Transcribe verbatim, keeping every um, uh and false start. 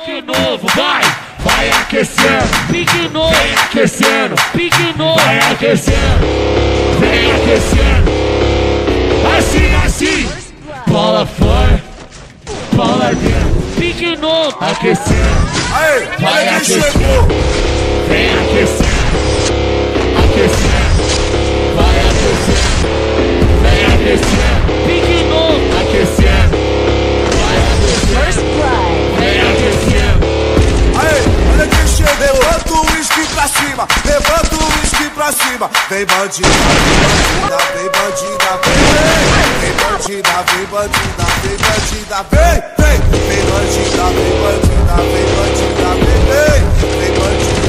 Pique novo, vai, vai aquecendo. Pique novo, vem aquecendo. Pique novo, vai aquecendo, vem aquecendo. Assim, assim, bola fora, bola dentro. Pique novo, aquecendo. Aí, vai quem aquecendo, chegou? vem aquecendo, aquecendo, vai aquecendo, vem aquecendo. Pique novo, aquecendo, vai aquecendo, vem aquecendo. Aí, olha quem chegou. Levanta o uísque pra cima, levanta o uísque pra cima. Vem bandida, vem bandida, vem bandida, vem bandida, vem bandida, vem bandida, vem, vem, vem bandida, vem bandida, vem bandida, vem, vem, vem bandida.